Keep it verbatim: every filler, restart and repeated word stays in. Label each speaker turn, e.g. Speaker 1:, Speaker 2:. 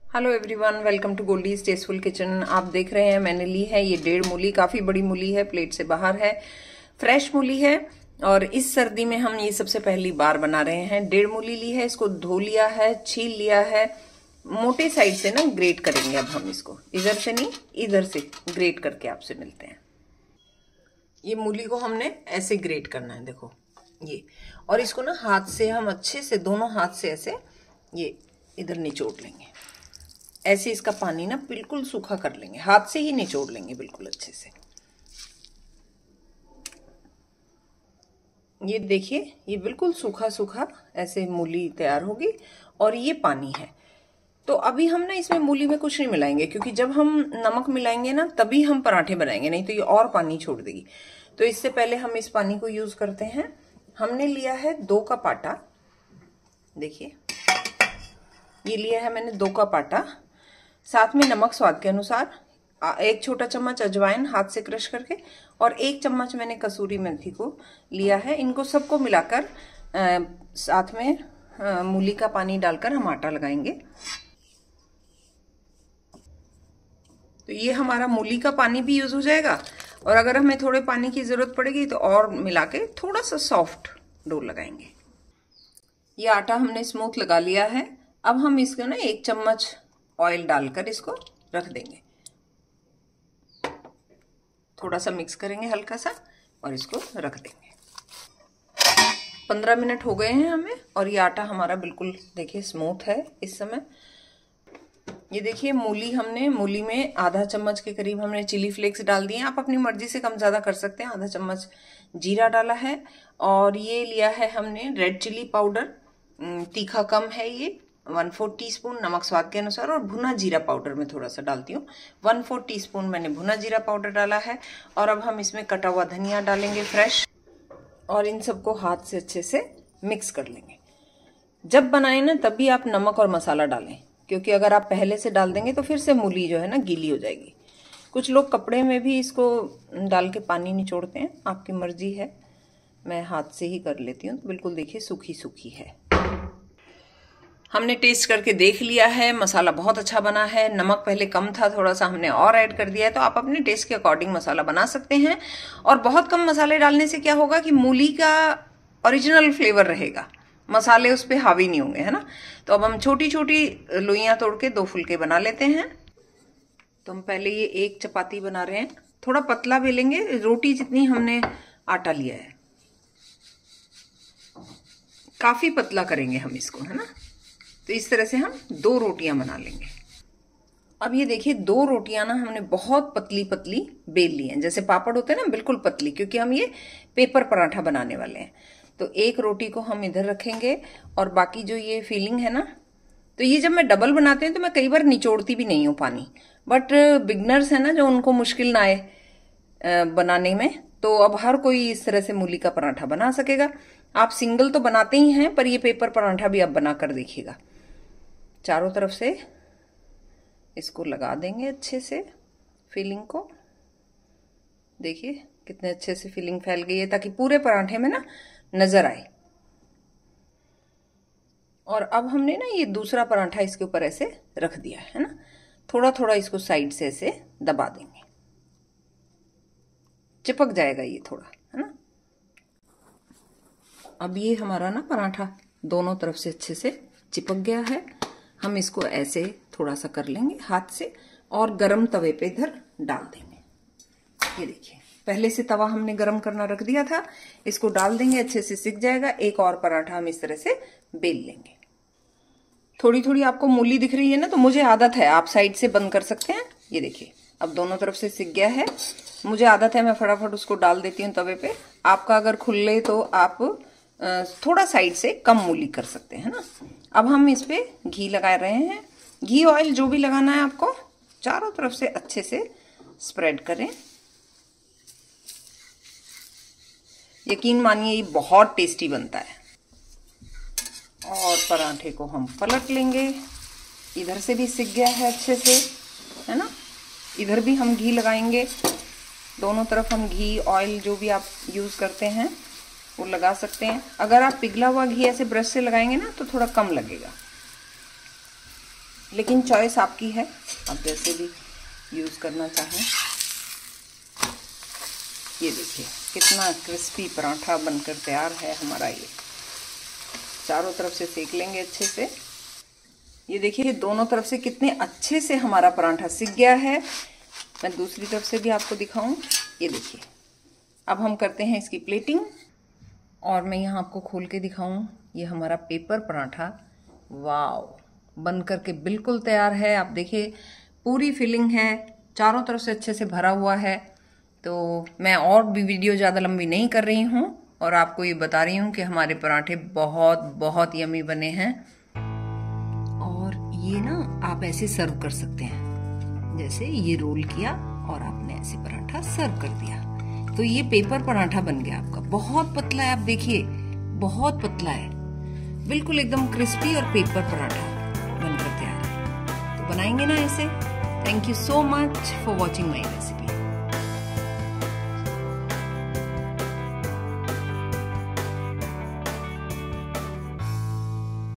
Speaker 1: Hello everyone, welcome to Goldie's Tasteful Kitchen. आप देख रहे हैं मैंने ली है ये डेढ़ मूली, काफी बड़ी मूली है, प्लेट से बाहर है, फ्रेश मूली है और इस सर्दी में हम ये सबसे पहली बार बना रहे हैं। डेढ़ मूली ली है, इसको धो लिया है, छील लिया है, मोटे साइड से ना ग्रेट करेंगे। अब हम इसको इधर से नहीं इधर से ग्रेट करके आपसे मिलते हैं। ये मूली को हमने ऐसे ग्रेट करना है, देखो ये, और इसको ना हाथ से हम अच्छे से दोनों हाथ से ऐसे ये इधर निचोड़ लेंगे। ऐसे इसका पानी ना बिल्कुल सूखा कर लेंगे, हाथ से ही निचोड़ लेंगे बिल्कुल अच्छे से। ये देखिए, ये बिल्कुल सूखा सूखा ऐसे मूली तैयार होगी और ये पानी है। तो अभी हम ना इसमें मूली में कुछ नहीं मिलाएंगे, क्योंकि जब हम नमक मिलाएंगे ना तभी हम पराठे बनाएंगे, नहीं तो ये और पानी छोड़ देगी। तो इससे पहले हम इस पानी को यूज करते हैं। हमने लिया है दो कप आटा, देखिए ये लिया है मैंने दो कप आटा, साथ में नमक स्वाद के अनुसार, एक छोटा चम्मच अजवाइन हाथ से क्रश करके, और एक चम्मच मैंने कसूरी मेथी को लिया है। इनको सबको मिलाकर आ, साथ में आ, मूली का पानी डालकर हम आटा लगाएंगे। तो ये हमारा मूली का पानी भी यूज हो जाएगा, और अगर हमें थोड़े पानी की जरूरत पड़ेगी तो और मिला के थोड़ा सा सॉफ्ट डो लगाएंगे। ये आटा हमने स्मूथ लगा लिया है। अब हम इसको ना एक चम्मच ऑयल डालकर इसको रख देंगे, थोड़ा सा मिक्स करेंगे हल्का सा और इसको रख देंगे। पंद्रह मिनट हो गए हैं हमें, और ये आटा हमारा बिल्कुल देखिए स्मूथ है इस समय। ये देखिए मूली, हमने मूली में आधा चम्मच के करीब हमने चिली फ्लेक्स डाल दिए। आप अपनी मर्जी से कम ज्यादा कर सकते हैं। आधा चम्मच जीरा डाला है, और ये लिया है हमने रेड चिली पाउडर, तीखा कम है ये, वन फोर टी स्पून, नमक स्वाद के अनुसार, और भुना जीरा पाउडर में थोड़ा सा डालती हूँ, वन फोर टी स्पून मैंने भुना जीरा पाउडर डाला है। और अब हम इसमें कटा हुआ धनिया डालेंगे फ्रेश, और इन सबको हाथ से अच्छे से मिक्स कर लेंगे। जब बनाए ना तभी आप नमक और मसाला डालें, क्योंकि अगर आप पहले से डाल देंगे तो फिर से मूली जो है ना गीली हो जाएगी। कुछ लोग कपड़े में भी इसको डाल के पानी निचोड़ते हैं, आपकी मर्जी है। मैं हाथ से ही कर लेती हूँ। तो बिल्कुल देखिए सूखी सूखी है। हमने टेस्ट करके देख लिया है, मसाला बहुत अच्छा बना है। नमक पहले कम था, थोड़ा सा हमने और ऐड कर दिया है। तो आप अपने टेस्ट के अकॉर्डिंग मसाला बना सकते हैं। और बहुत कम मसाले डालने से क्या होगा कि मूली का ओरिजिनल फ्लेवर रहेगा, मसाले उस पर हावी नहीं होंगे, है ना। तो अब हम छोटी छोटी लोइयां तोड़ के दो फुलके बना लेते हैं। तो हम पहले ये एक चपाती बना रहे हैं, थोड़ा पतला बेलेंगे, रोटी जितनी हमने आटा लिया है, काफी पतला करेंगे हम इसको, है ना। तो इस तरह से हम दो रोटियां बना लेंगे। अब ये देखिए दो रोटियां ना हमने बहुत पतली पतली बेल ली हैं, जैसे पापड़ होते हैं ना, बिल्कुल पतली, क्योंकि हम ये पेपर पराठा बनाने वाले हैं। तो एक रोटी को हम इधर रखेंगे, और बाकी जो ये फीलिंग है ना, तो ये जब मैं डबल बनाते हैं तो मैं कई बार निचोड़ती भी नहीं हूँ पानी, बट बिगनर्स है ना जो, उनको मुश्किल ना आए बनाने में, तो अब हर कोई इस तरह से मूली का पराठा बना सकेगा। आप सिंगल तो बनाते ही हैं, पर ये पेपर पराठा भी आप बना कर देखिएगा। चारों तरफ से इसको लगा देंगे अच्छे से फिलिंग को। देखिए कितने अच्छे से फिलिंग फैल गई है, ताकि पूरे पराठे में ना नजर आए। और अब हमने ना ये दूसरा पराठा इसके ऊपर ऐसे रख दिया है ना, थोड़ा थोड़ा इसको साइड से ऐसे दबा देंगे, चिपक जाएगा ये थोड़ा, है ना। अब ये हमारा ना पराठा दोनों तरफ से अच्छे से चिपक गया है। हम इसको ऐसे थोड़ा सा कर लेंगे हाथ से, और गरम तवे पे इधर डाल देंगे। ये देखिए पहले से तवा हमने गरम करना रख दिया था, इसको डाल देंगे, अच्छे से सिक जाएगा। एक और पराठा हम इस तरह से बेल लेंगे। थोड़ी थोड़ी आपको मूली दिख रही है ना, तो मुझे आदत है, आप साइड से बंद कर सकते हैं। ये देखिए अब दोनों तरफ से सिक गया है, मुझे आदत है, मैं फटाफट उसको डाल देती हूँ तवे पे। आपका अगर खुले तो आप थोड़ा साइड से कम मूली कर सकते हैं ना। अब हम इस पे घी लगा रहे हैं, घी ऑयल जो भी लगाना है आपको, चारों तरफ से अच्छे से स्प्रेड करें। यकीन मानिए ये बहुत टेस्टी बनता है। और पराठे को हम पलट लेंगे, इधर से भी सिक गया है अच्छे से, है ना। इधर भी हम घी लगाएंगे, दोनों तरफ हम घी ऑयल जो भी आप यूज करते हैं वो लगा सकते हैं। अगर आप पिघला हुआ घी ऐसे ब्रश से लगाएंगे ना तो थोड़ा कम लगेगा। लेकिन चॉइस आपकी है, आप जैसे भी यूज़ करना चाहें। ये देखिए कितना क्रिस्पी पराठा बनकर तैयार है हमारा। ये चारों तरफ से सेक लेंगे अच्छे से। ये देखिए दोनों तरफ से कितने अच्छे से हमारा पराठा सिक गया है। मैं दूसरी तरफ से भी आपको दिखाऊं। ये देखिए अब हम करते हैं इसकी प्लेटिंग, और मैं यहाँ आपको खोल के दिखाऊं। ये हमारा पेपर पराठा वाव बन करके बिल्कुल तैयार है। आप देखिए पूरी फिलिंग है, चारों तरफ से अच्छे से भरा हुआ है। तो मैं और भी वीडियो ज़्यादा लंबी नहीं कर रही हूँ और आपको ये बता रही हूँ कि हमारे पराठे बहुत बहुत यमी बने हैं। और ये ना आप ऐसे सर्व कर सकते हैं, जैसे ये रोल किया और आपने ऐसे पराठा सर्व कर दिया। तो ये पेपर पराठा बन गया आपका। बहुत पतला है, आप देखिए बहुत पतला है, बिल्कुल एकदम क्रिस्पी और पेपर पराठा बनकर तैयार है। तो बनाएंगे ना ऐसे। Thank you so much for watching my recipe.